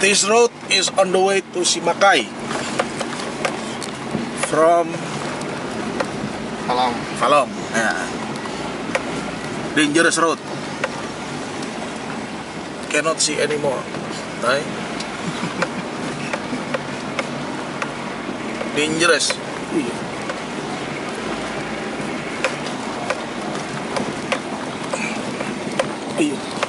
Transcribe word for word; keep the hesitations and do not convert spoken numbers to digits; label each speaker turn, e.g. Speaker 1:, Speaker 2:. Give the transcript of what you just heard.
Speaker 1: This road is on the way to Xi Ma Cai from
Speaker 2: Pha Long.
Speaker 1: Pha Long. Yeah. Dangerous road. Cannot see anymore. Right? Dangerous. Iya.